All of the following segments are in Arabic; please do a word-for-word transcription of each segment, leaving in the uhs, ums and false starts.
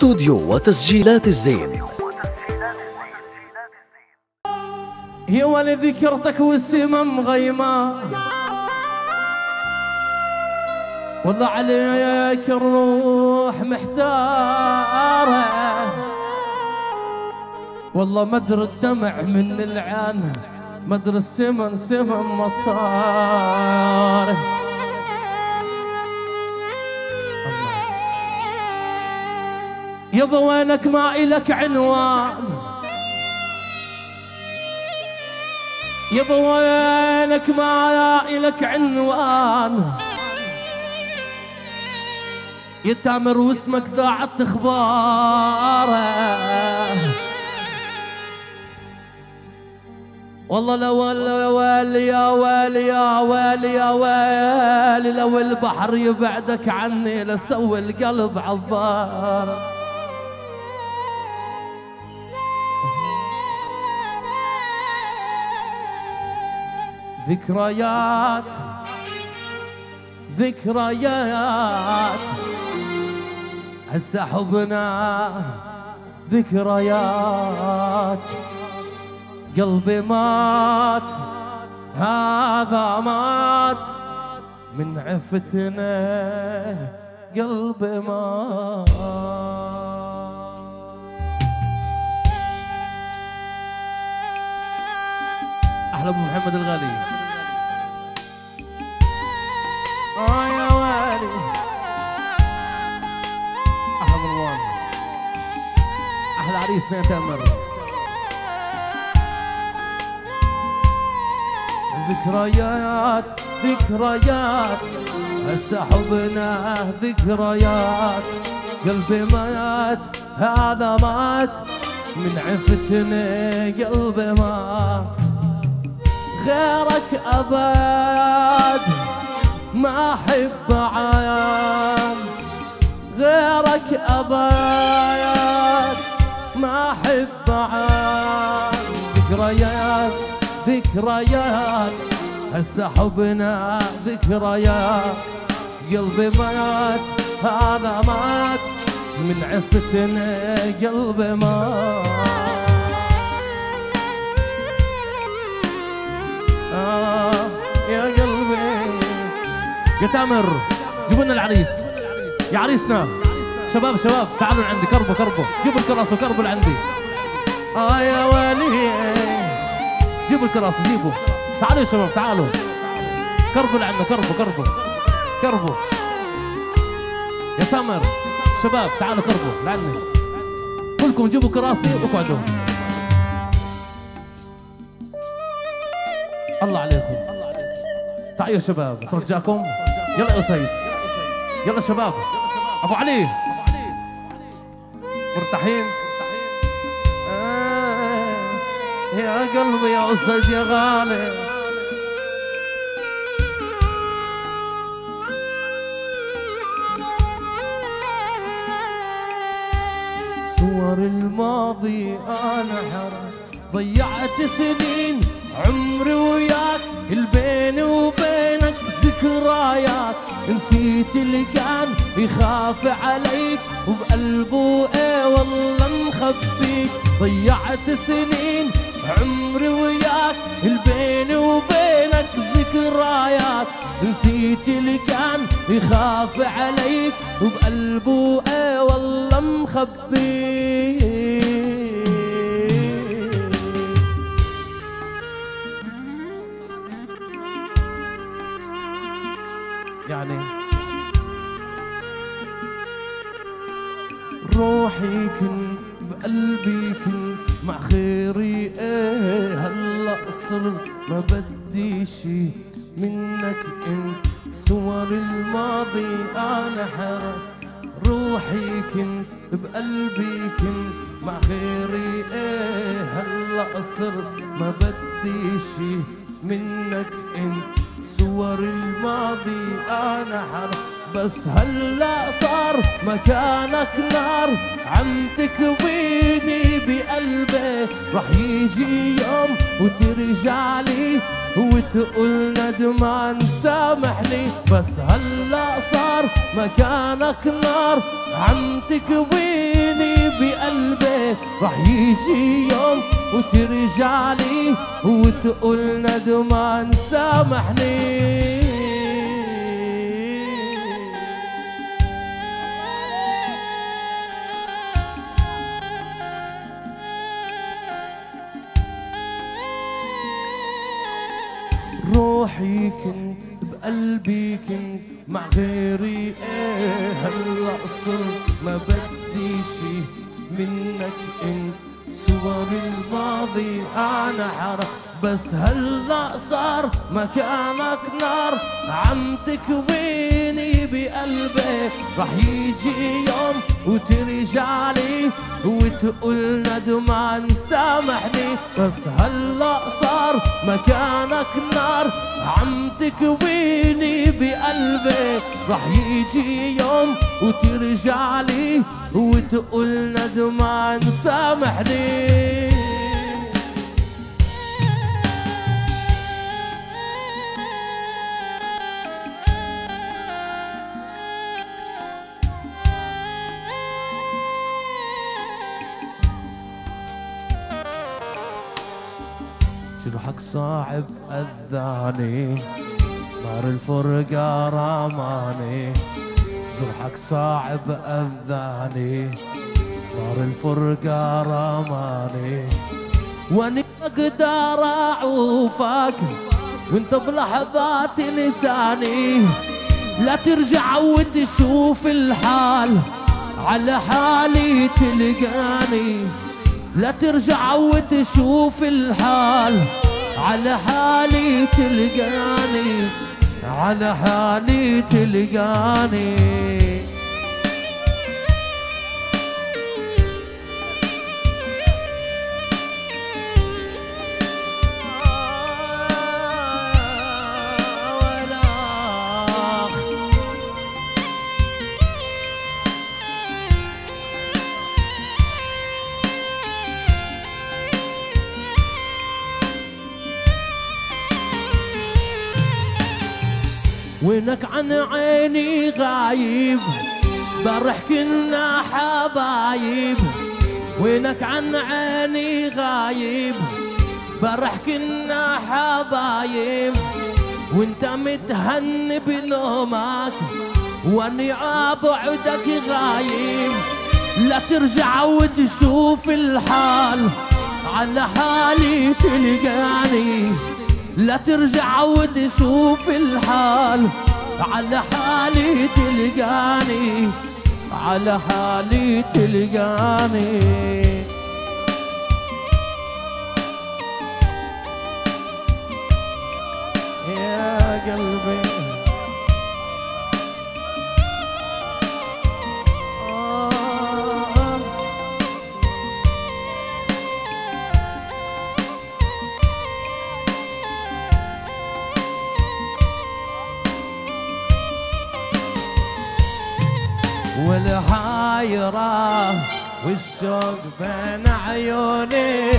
استوديو وتسجيلات الزين. يا ولد ذكرتك والسما مغيمة، والله عليك الروح محتارة، والله مدر الدمع من العين، مدر السمن سمن مطار. يابا وينك ما إلك عنوان، يابا وينك ما إلك عنوان، يا تامر واسمك ضاعت اخباره، والله لا ولا ويلي يا ويلي يا ويلي يا ويلي، لو البحر يبعدك عني لسوي القلب عبار. ذكريات ذكريات هسه حبنا ذكريات، قلبي مات هذا مات من عفتنا، قلبي مات. أحلى أبو محمد الغالي. آه يا والي أحلى مروان، أحلى عريسنا يا تامر. ذكريات ذكريات هسه حبنا ذكريات، قلبي مات هذا مات من عفتنا، قلبي مات. غيرك أبد ما أحب عام، غيرك أبد ما أحب عام. ذكريات ذكريات هسه حبنا ذكريات، قلبي مات هذا مات من عفتنا، قلبي مات. آه يا قلبي يا تامر، جيبوا لنا العريس يا عريسنا. شباب شباب تعالوا لعندي، كربوا كربوا، جيبوا الكراسي وكربوا لعندي. اه يا ولي جيبوا الكراسي، جيبوا تعالوا يا شباب، تعالوا كربوا لعنا، كربوا كربوا كربوا يا سامر. شباب تعالوا كربوا لعنا كلكم، جيبوا كراسي واقعدوا. الله عليكم، تعالوا يا شباب ترجاكم. يلا يا سيد، يلا شباب. ابو علي مرتاحين؟ آه يا قلبي يا أسد يا غالي. صور الماضي أنا حرام، ضيعت سنين عمري وياك، البين وبينك ذكريات، نسيت اللي كان يخاف عليك وبقلبه ايه والله مخبيك. ضيعت سنين عمري وياك، البين وبينك ذكريات، نسيت اللي كان يخاف عليك وبقلبه ايه والله مخبيك. يعني روحي كنت بقلبي كنت مع خيري ايه، هلا صرت ما بدي شي منك انت. صور الماضي انا حرام، روحي كنت بقلبي كنت مع خيري ايه، هلا صرت ما بدي شي منك انت. صور الماضي انا حرام، بس هلا صار مكانك نار عم تكويني بقلبي. رح يجي يوم وترجع لي وتقول ندمان سامحني، بس هلا صار مكانك نار عم تكويني بقلبي، رح يجي يوم وترجع لي وتقول ندمان سامحني. روحي كنت بقلبي كنت مع غيري ايه، هلا صرت ما بدي شي منك انت، صور الماضي انا حرق بس هلا صار مكانك نار عم تكويني بقلبي، رح يجي يوم وترجع لي وتقول ندمان سامحني، بس هلا صار مكانك نار عم تكويني بقلبي، رح يجي يوم وترجع لي وتقول ندمان سامحني. جرحك صعب أذاني، نار الفرقة رماني، جرحك صعب أذاني، نار الفرقة رماني، واني أقدر أعوفك وانت بلحظات لساني، لا ترجع وتشوف الحال على حالي تلقاني، لا ترجع وتشوف الحال على حالي تلقاني، على حالي تلقاني. وينك عن عيني غايب، برح كنا حبايب، وينك عن عيني غايب، برح كنا حبايب، وانت متهن بنومك واني عبعدك غايب، لا ترجع وتشوف الحال على حالي تلقاني، لا ترجع وتشوف الحال على حالي تلقاني، على حالي تلقاني. يا قلبي والحايرة والشوق بين عيوني،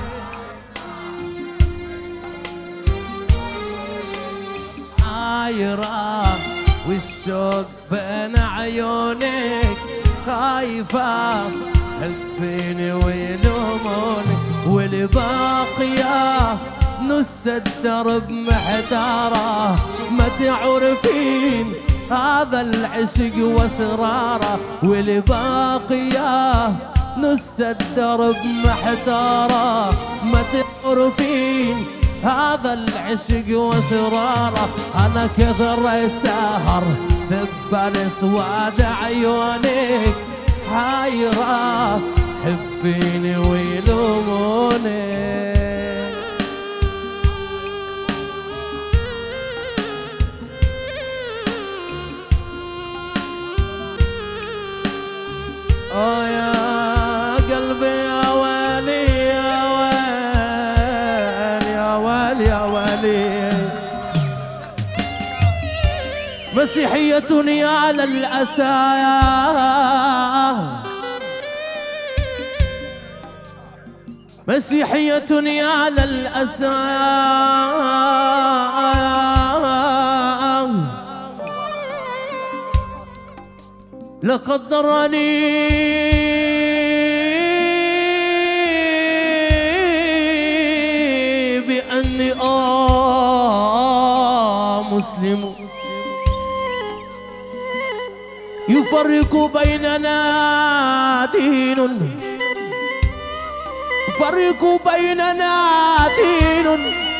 حايرة والشوق بين عيونك، خايفة حبيني ويلوموني، والباقية نص الدرب محتارة، ما تعرفين هذا العشق واسراره، والباقية نص الدرب محتارة، ما تعرفين هذا العشق واسراره. انا كثر السهر ذبل سواد عيونك، حايرة حبيني ويلوموني. اه يا قلبي يا ويلي يا ويل يا ويل يا ويلي، مسيحية على الأسى، مسيحية على الأسى، لقد ضرني بأني آه مسلم يفرق بيننا دين يفرق بيننا دين.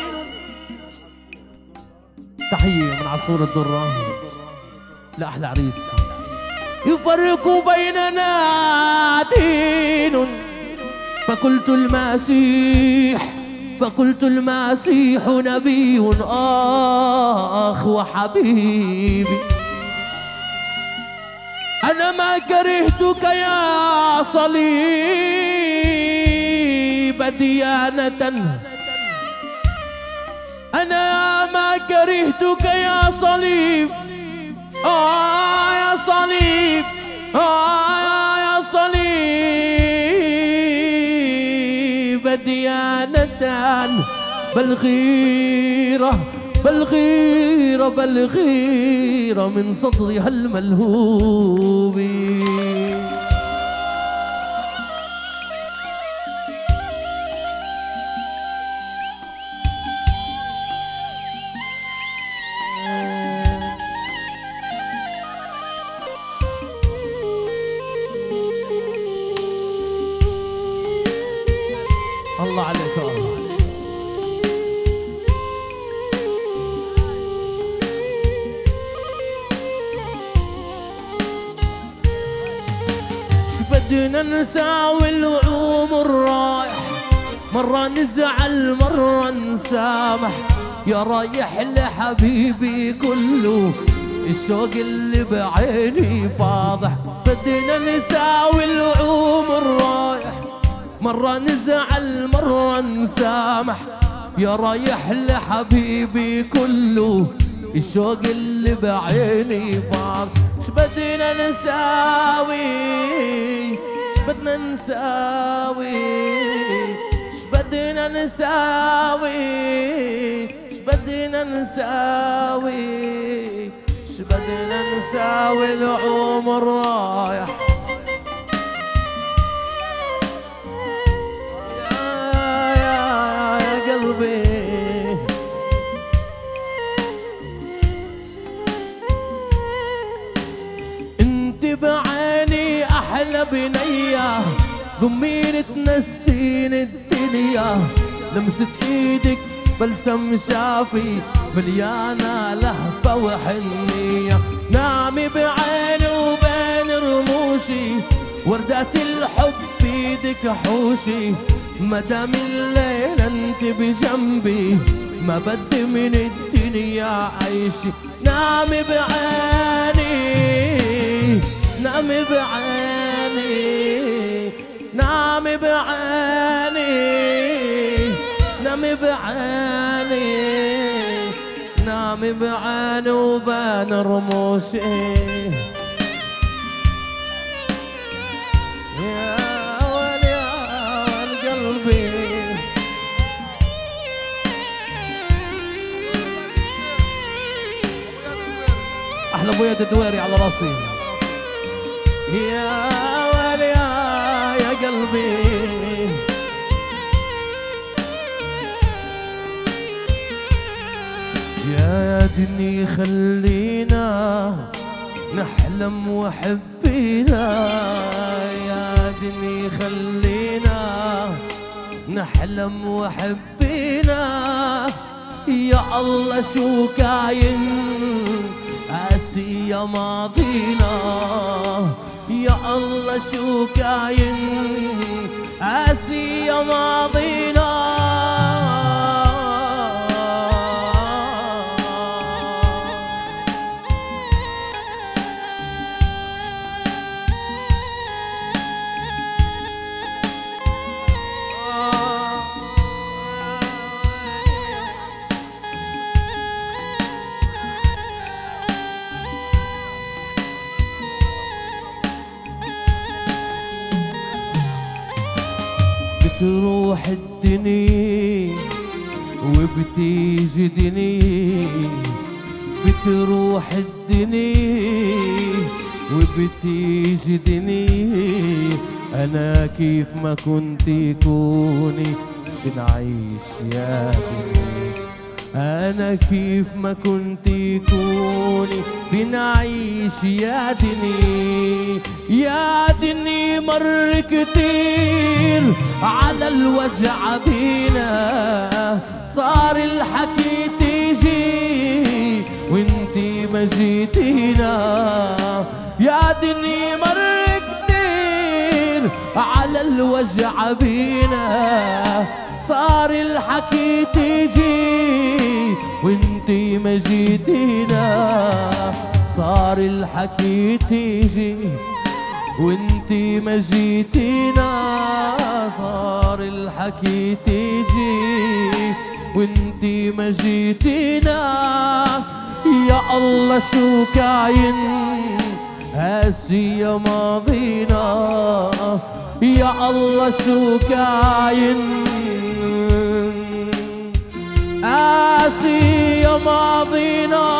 تحية من عصفور الدرة لأحلى عريس. يفرق بيننا دين فقلت المسيح فقلت المسيح نبي آخ وحبيبي. أنا ما كرهتك يا صليب ديانة أنا ما كرهتك يا صليب آه يا صليب آه يا صليب ديانة بل غيرة بل غيرة بل غيرة من صدرها الملهوب. الله عليك الله. بدنا نساوي العمر رايح مرة نزعل مرة نسامح يا رايح لحبيبي كله الشوق اللي بعيني فاضح. بدنا نساوي العمر رايح مرة نزعل مرة نسامح يا رايح لحبيبي كله الشوق اللي بعيني فاضح. شبدنا نساوي شبدنا نساوي شبدنا نساوي شبدنا نساوي شبدنا نساوي العمر رايح يا يا يا قلبي. بعيني أحلى بنية ضمين تنسيني الدنيا لمسة إيدك بلسم شافي مليانة لهفة وحنية. نامي بعيني وبين رموشي وردات الحب بيدك حوشي مدام الليل انت بجنبي ما بدي من الدنيا عيشي. نامي بعيني نامي بعيني نامي بعيني نامي بعيني نامي بعيني وبين رموشي يا ول يا ول قلبي. احلى ابو يد الدويري على راسي يا ول يا يا قلبي. يا دني خلينا نحلم وحبينا يا دني خلينا نحلم وحبينا. يا الله شو كاين قاسي يا ماضينا يا الله شو كاين قاسي يا ماضينا. بتروح الدنيا وبتيجي دنيا بتروح الدنيا وب بتجدني أنا كيف ما كنت كوني بنعيش يا دني أنا كيف ما كنت كوني بنعيش يا دني يا دني مر كتير على الوجع بينا صار الحكي تيجي وانتي ما جيتينا يا دني مر كتير على الوجع بينا صار الحكي تيجي وانتي ما جيتينا صار الحكي تيجي وانتي ما جيتينا صار الحكي تيجي وانتي ما جيتينا يا الله شو كاين هسي يا ماضينا يا الله شو كاين هسي يا ماضينا